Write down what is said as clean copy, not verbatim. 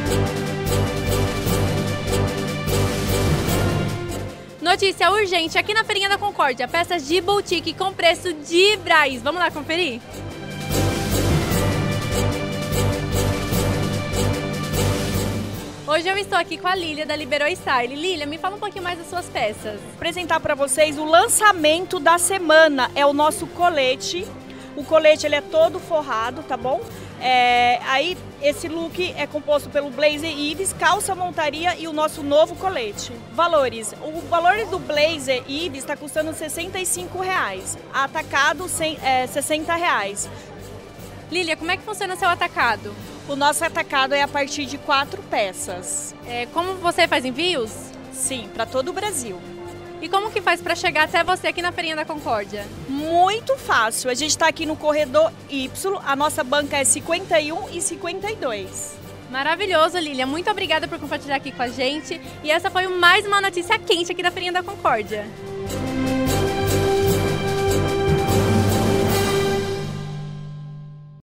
Notícia urgente aqui na Feirinha da Concórdia, peças de boutique com preço de Brás. Vamos lá conferir? Hoje eu estou aqui com a Lília da Liberou Style. Lília, me fala um pouquinho mais das suas peças. Vou apresentar para vocês o lançamento da semana, é o nosso colete. O colete ele é todo forrado, tá bom? Aí esse look é composto pelo blazer Ives, calça montaria e o nosso novo colete. Valores: o valor do blazer Ives está custando R$65, atacado R$60. Lília, como é que funciona o seu atacado? O nosso atacado é a partir de 4 peças. Como você faz envios? Sim, para todo o Brasil. E como que faz para chegar até você aqui na Feirinha da Concórdia? Muito fácil. A gente está aqui no corredor Y, a nossa banca é 51 e 52. Maravilhoso, Lília. Muito obrigada por compartilhar aqui com a gente. E essa foi mais uma notícia quente aqui da Feirinha da Concórdia.